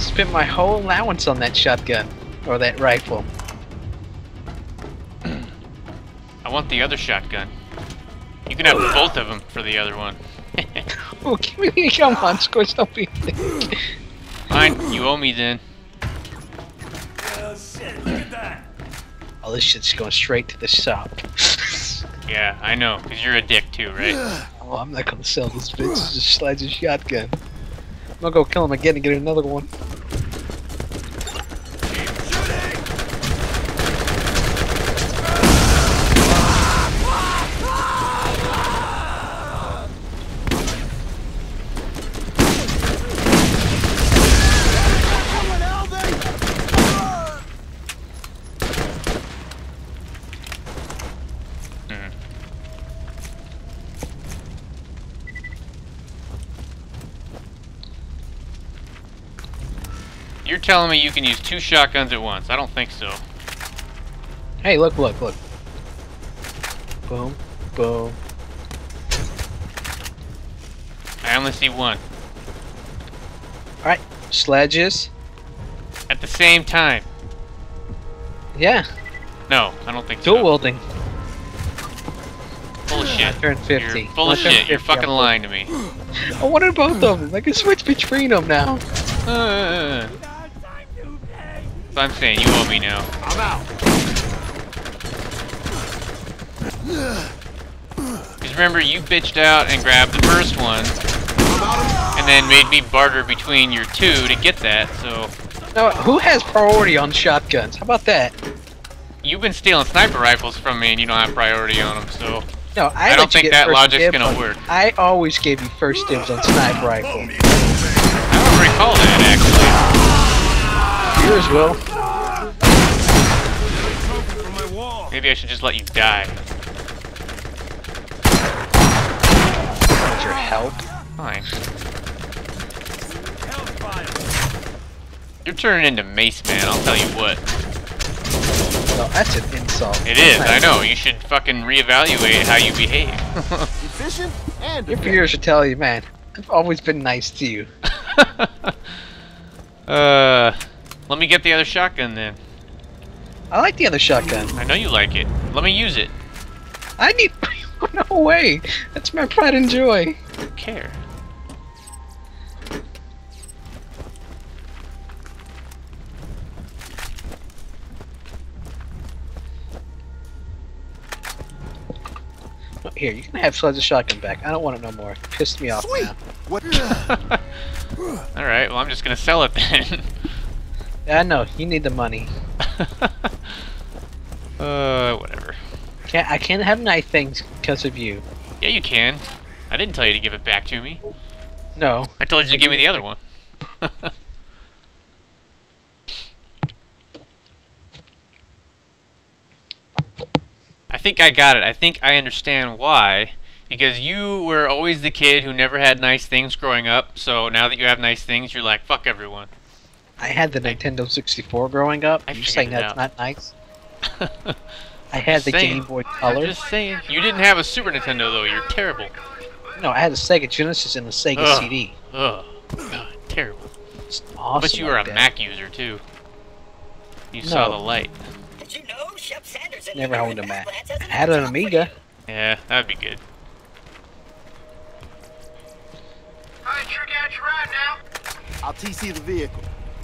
spent my whole allowance on that shotgun. Or that rifle. I want the other shotgun. You can have both of them for the other one. Oh, give me, come on, Scorch, don't be. Fine, you owe me then. Shit, look at that. Oh, this shit's going straight to the shop. Yeah, I know, because you're a dick too, right? Oh, I'm not gonna sell this bitch. It just slides a shotgun. I'm gonna go kill him again and get another one. You're telling me you can use 2 shotguns at once. I don't think so. Hey, look, look, look. Boom, boom. I only see one. Alright, sledges. At the same time. Yeah, No, I don't think dual so. wielding. Full of I shit. turned 50. You're full of I turned shit. You're 50, fucking I'm lying to me. I wanted both of them. I can switch between them now. So I'm saying you owe me now. I'm out. Because remember, you bitched out and grabbed the first one, and then made me barter between your 2 to get that, so... No, who has priority on shotguns? How about that? You've been stealing sniper rifles from me and you don't have priority on them, so... No, I let don't you think get that first logic's dibs gonna on- work. I always gave you first dibs on sniper rifle. I don't recall that, Yours will. From my wall. actually. Maybe I should just let you die. With your help. Fine. Hellfire. You're turning into Mace Man, I'll tell you what. No, that's an insult. It is, I know. You should fucking reevaluate how you behave. Efficient and Your peers should tell you, man. I've always been nice to you. Let me get the other shotgun then. I like the other shotgun. I know you like it. Let me use it. I need. No way. That's my pride and joy. I don't care. Here, you can have Sledge's shotgun back. I don't want it no more. It pissed me off Sweet. now. What? Alright, well I'm just gonna sell it then. Yeah, I know. You need the money. Whatever. I can't have nice things because of you. Yeah, you can. I didn't tell you to give it back to me. No. I told you to give me the other one. I think I got it. I think I understand why. Because you were always the kid who never had nice things growing up, so now that you have nice things, you're like, fuck everyone. I had the Nintendo 64 growing up. I You're saying figured it that's out. not nice? I had the saying. Game Boy I'm Color. just saying. You didn't have a Super Nintendo, though. You're terrible. No, I had the Sega Genesis and the Sega Ugh. CD. Ugh. God, terrible. It's awesome. But you were like a that. Mac user, too. You saw No. the light. Did you know Shep Sanders and Never owned a Mac. I had an Amiga. Yeah, that'd be good. Alright, sure got you right now. I'll TC the vehicle.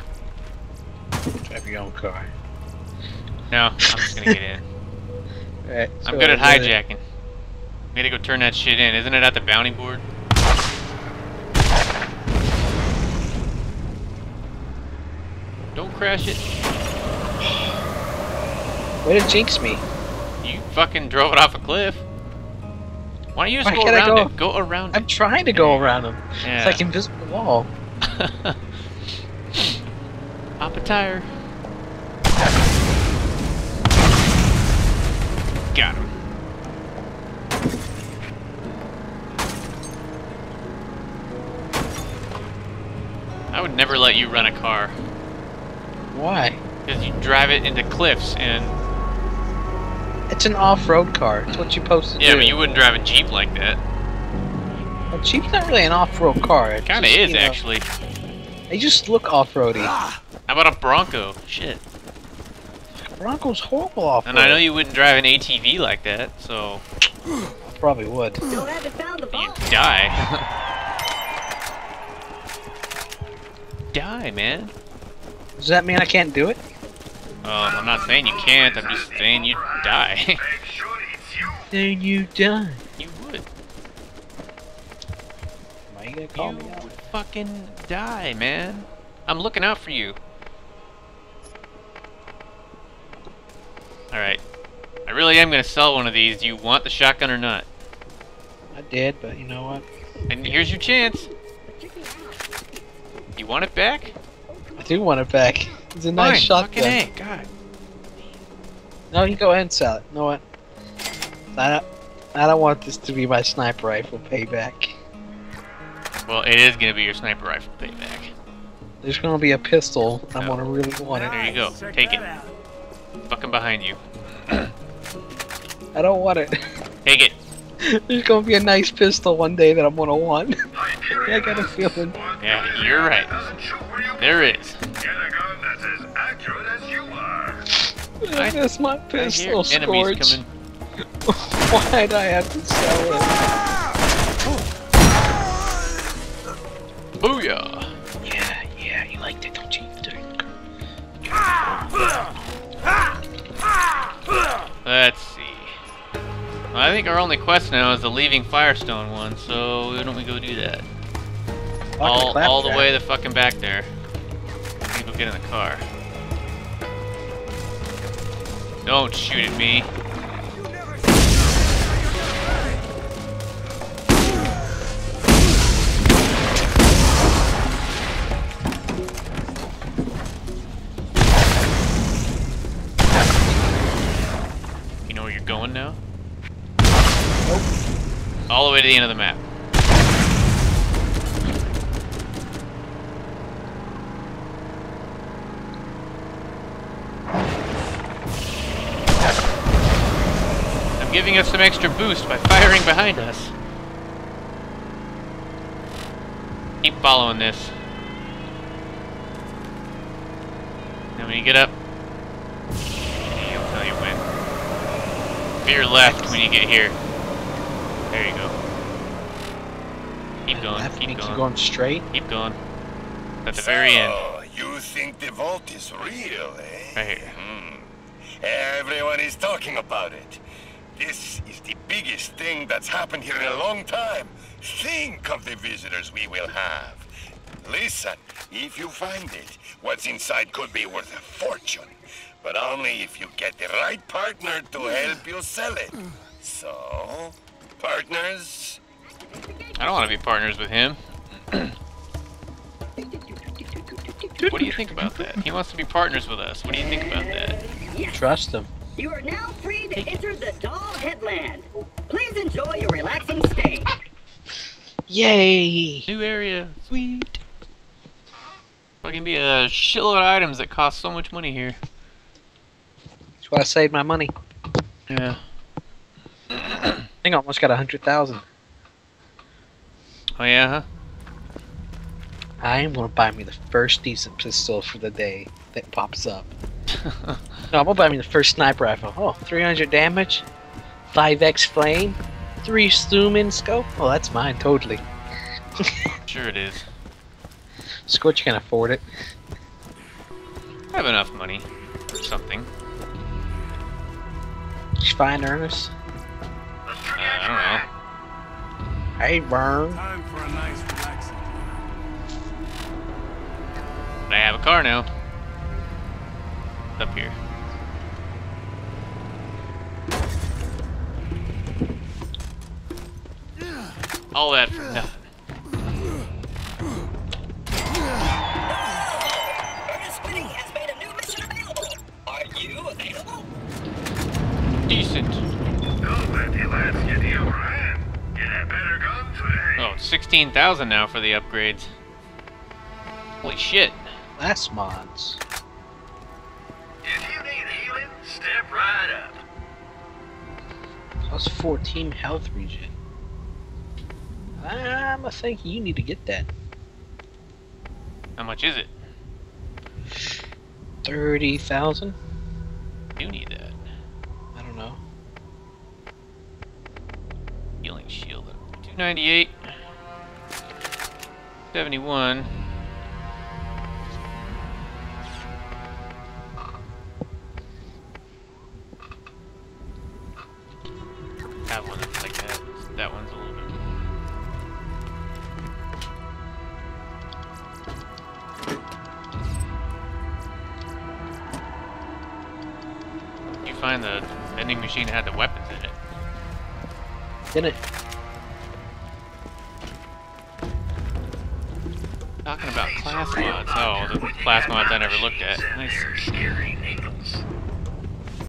Drive your own car. No, I'm just gonna get in. Alright, I'm so good at then- hijacking. We gotta go turn that shit in. Isn't it at the bounty board? Don't crash it. Way to jinx me. You fucking drove it off a cliff. Why don't you just Why go can't I around go? it? Go around I'm it. trying to go around them. Yeah. It's like invisible wall. Pop a tire. Got him. I would never let you run a car. Why? Because you drive it into cliffs and... It's an off-road car. It's what you're supposed to do. Yeah, but you wouldn't drive a Jeep like that. A Jeep's not really an off-road car. It's Kinda just, is, you know, actually. They just look off-roady. How about a Bronco? Shit. Bronco's horrible off-road. And I know you wouldn't drive an ATV like that, so Probably would. Still haven't found the you ball. die. Die, man. Does that mean I can't do it? I'm not saying you can't, I'm just saying you die. Make sure it's you. Then you die. You would. Why you gonna call me You out? would fucking die, man. I'm looking out for you. Alright. I really am gonna sell one of these. Do you want the shotgun or not? I did, but you know what? And here's your chance. You want it back? I do want it back. It's a nice Fine, fucking shotgun. A. God. No, you go ahead and sell it. You know what? I don't want this to be my sniper rifle payback. Well, it is gonna be your sniper rifle payback. There's gonna be a pistol. I'm Oh. gonna really want it. There you go. Take it. Fucking behind you. I don't want it. Take it. There's gonna be a nice pistol one day that I'm gonna want. I got a feeling. Yeah, you're right. Doesn't show where you There is. get a gun that's as accurate as you are. That's my I hear pistol, enemies Scorch. coming. Why'd I have to sell it? Booyah! Yeah, you liked it, don't you? Let's see. Well, I think our only quest now is the leaving Firestone one, so why don't we go do that? All the way the fucking back there. People get in the car. Don't shoot at me. You know where you're going now? Nope. All the way to the end of the map. I'm giving us some extra boost by firing behind us. Keep following this. Now when you get up, he'll tell you when. Veer left when you get here. There you go. Keep going, Left keep means you're going, going straight. keep going. At the very end, You think the vault is real, eh? right here. Everyone is talking about it. This is the biggest thing that's happened here in a long time. Think of the visitors we will have. Listen, if you find it, what's inside could be worth a fortune. But only if you get the right partner to help you sell it. So, partners? I don't want to be partners with him. What do you think about that? He wants to be partners with us. What do you think about that? Yes, Trust him. you are now free to enter the Doll Headland. Please enjoy your relaxing stay. Yay! New area. Sweet. Fucking be a shitload of items that cost so much money here. That's why I saved my money. Yeah. I think I almost got 100,000. Oh yeah, huh? I am gonna buy me the first decent pistol for the day that pops up. No, I'm gonna buy me the first sniper rifle. Oh, 300 damage, 5x flame, 3 Stumin scope. Oh, that's mine totally. Sure it is. Scorch can afford it. I have enough money for something. Did you find Ernest? I don't know. Hey, Burn. Time for a nice relaxing. But I have a car now. It's up here. All that for nothing. Ernest Whitting has made a new mission available. Are you available? Decent. Don't let the lads get the upper hand. Get a better gun today. Oh, it's 16,000 now for the upgrades. Holy shit. Last mods. If you need healing, step right up. Plus 14 health regen. I'm thinking you need to get that. How much is it? 30,000? Do need that. I don't know. Healing shield. 298. 71. Have one that's like that. That one's a little bit. You find the vending machine that had the weapons in it. Didn't it? Talking about class mods. Oh, the class mods I never looked at. Nice.